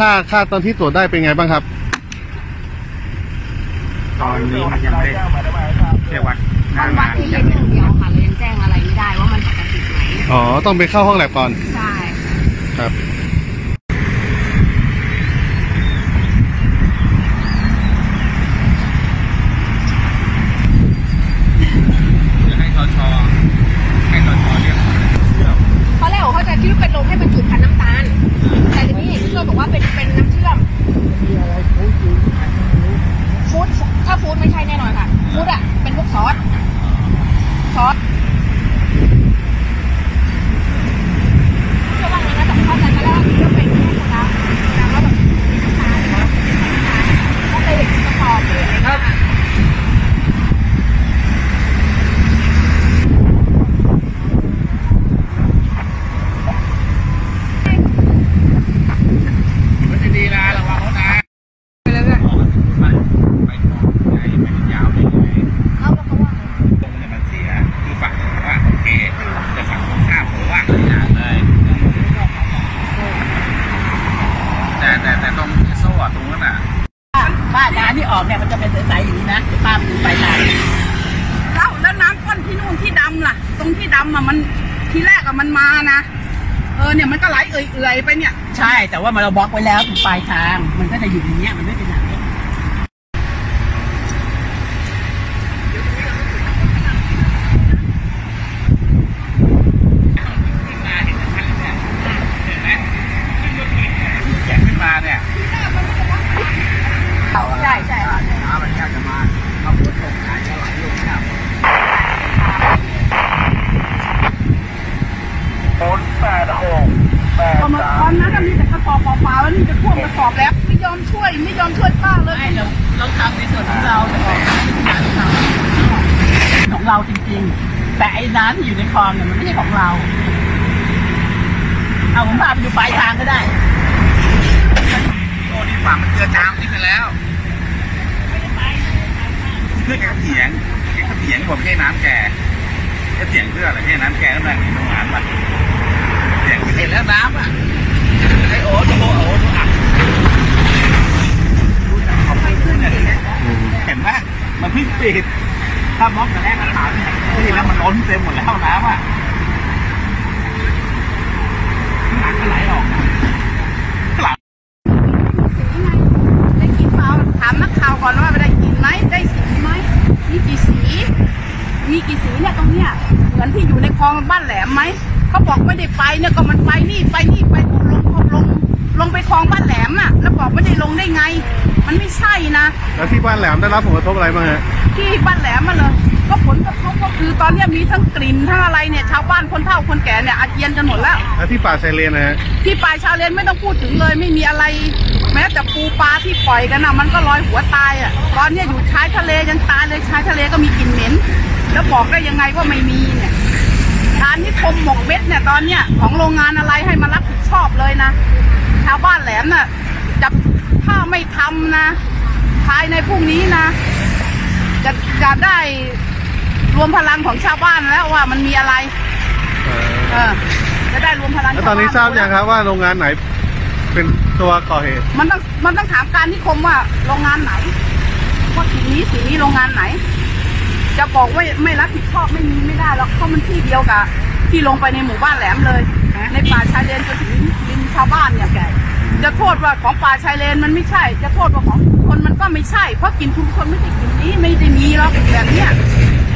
ค่าตอนที่ตรวจได้เป็นไงบ้างครับตอนนี้มันยังไม่ได้แค่วัดต้องวัดที่อย่างเดียวค่ะเรายังแจ้งอะไรไม่ได้ว่ามันปกติไหมอ๋อต้องไปเข้าห้องแลบก่อนใช่ครับให้ตชเรียกเพราะแรกเขาจะคิดว่าเป็นลมให้มันจุดพันน้ำตาลแต่ทีนี้เห็นพี่ช่วยบอกว่าเป็นน้ำเชื่อมฟู้ดถ้าฟู้ดไม่ใช่แน่นอนค่ะฟู้ดอ่ะเป็นพวกซอสเชื่อว่าไงนะแต่เข้าใจกันแล้วว่าเป็นแค่คนละแล้วแบบน้ำตาลก็เลยเห็นกระสอบเลยครับแต่ตรงโซ่ตรงนั้นน่ะบ้านน้ำที่ออกเนี่ยมันจะเป็นใสๆอย่างนี้นะป้าดูไปทางแล้วน้ำก้นที่นู่นที่ดำล่ะตรงที่ดำอ่ะมันทีแรกอ่ะมันมานะเนี่ยมันก็ไหลเอื่อยๆไปเนี่ยใช่แต่ว่ามันเราบล็อกไว้แล้วถึงปลายทางมันก็จะอยู่อย่างเงี้ยมันไม่เป็นไหนขึ้นมาเนี่ยใช่น้ำมันจะมาเอาฝนตกหายจะไหลลงน้ำฝนตอนนั้นมีแต่กระสอบเปล่าๆแล้วนี่จะท่วมกระสอบแล้วไม่ยอมช่วยป้าเลยเราทำในส่วนของเราแต่ของเราจริงๆแต่ไอ้น้ำที่อยู่ในคลองเนี่ยมันไม่ใช่ของเราเอาผมพาไปดูปลายทางก็ได้โอ้นี่ฝั่งมันเจือจางนี่ไปแล้วเพื่อแกเถียงผมให้น้ำแกเถียงเพื่ออะไรให้น้ำแกนั่นแหละมีโรงงานมันเถียงเห็นแล้วน้ำอ่ะไอ้โอ้ดูอักเห็นไหมมันเพิ่งปิดถ้าบล็อกแต่แรกก็ถามนี่แล้วมันล้นเต็มหมดแล้วน้ำอ่ะหลังก็ไหลออกได้กินเปล่าถามนักข่าวก่อนว่าได้กินไหมได้สีไหมมีกี่สีเนี่ยตรงเนี้ยเหมือนที่อยู่ในคลองบ้านแหลมไหมเขาบอกไม่ได้ไปเนี่ยก็มันไปนี่ไปลงไปคลองบ้านแหลมอ่ะแล้วบอกไม่ได้ลงได้ไงมันไม่ใช่นะแล้วที่บ้านแหลมได้รับผลกระทบอะไรบ้างฮะที่บ้านแหลมมาเลยก็ผลกระทบก็คือตอนนี้มีทั้งกลิ่นทั้งอะไรเนี่ยชาวบ้านคนเฒ่าคนแก่เนี่ยอาเจียนกันหมดแล้วแล้วที่ป่าชายเลนนะฮะที่ป่าชายเลนไม่ต้องพูดถึงเลยไม่มีอะไรแม้แต่ปูปลาที่ปล่อยกันนะมันก็ลอยหัวตายอ่ะตอนนี้อยู่ชายทะเลยังตายเลยชายทะเลก็มีกลิ่นเหม็นแล้วบอกได้ยังไงว่าไม่มีเนี่ยการนิคมหมกเม็ดเนี่ยตอนเนี้ยของโรงงานอะไรให้มารับผิดชอบเลยนะชาวบ้านแหลมน่ะถ้าไม่ทำนะภายในพรุ่งนี้นะจะได้รวมพลังของชาวบ้านแล้วว่ามันมีอะไรจะได้รวมพลังแล้วตอนนี้ทราบยังครับว่าโรงงานไหนเป็นตัวก่อเหตุมันต้องถามการนิคมว่าโรงงานไหนว่าสีนี้โรงงานไหนจะบอกว่าไม่รับผิดชอบไม่ได้หรอกเพราะมันที่เดียวกับที่ลงไปในหมู่บ้านแหลมเลยในป่าชายเลนจนถึงดินชาวบ้านเนี่ยจะโทษว่าของป่าชายเลนมันไม่ใช่จะโทษว่าของชุมชนมันก็ไม่ใช่เพราะกินชุมชนไม่ใช่กินนี้ไม่ได้มีหรอกแบบเนี้ย